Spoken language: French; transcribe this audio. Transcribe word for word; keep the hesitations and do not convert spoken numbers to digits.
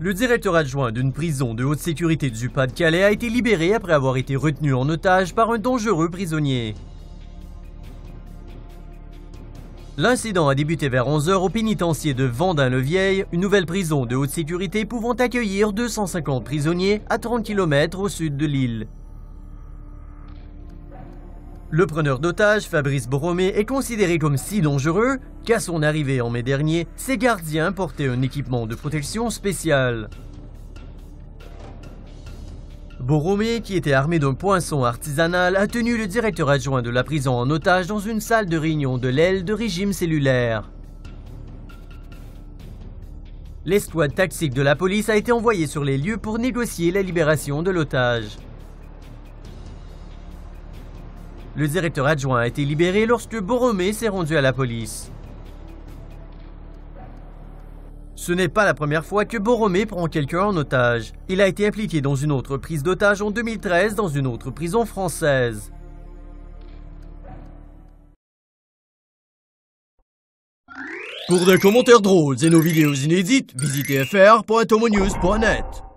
Le directeur adjoint d'une prison de haute sécurité du Pas-de-Calais a été libéré après avoir été retenu en otage par un dangereux prisonnier. L'incident a débuté vers onze heures au pénitencier de Vendin-le-Vieil, une nouvelle prison de haute sécurité pouvant accueillir deux cent cinquante prisonniers à trente kilomètres au sud de l'île. Le preneur d'otages, Fabrice Borromée, est considéré comme si dangereux qu'à son arrivée en mai dernier, ses gardiens portaient un équipement de protection spécial. Borromée, qui était armé d'un poinçon artisanal, a tenu le directeur adjoint de la prison en otage dans une salle de réunion de l'aile de régime cellulaire. L'escouade tactique de la police a été envoyée sur les lieux pour négocier la libération de l'otage. Le directeur adjoint a été libéré lorsque Borromée s'est rendu à la police. Ce n'est pas la première fois que Borromée prend quelqu'un en otage. Il a été impliqué dans une autre prise d'otage en deux mille treize dans une autre prison française. Pour des commentaires drôles et nos vidéos inédites, visitez f r point tomonews point net.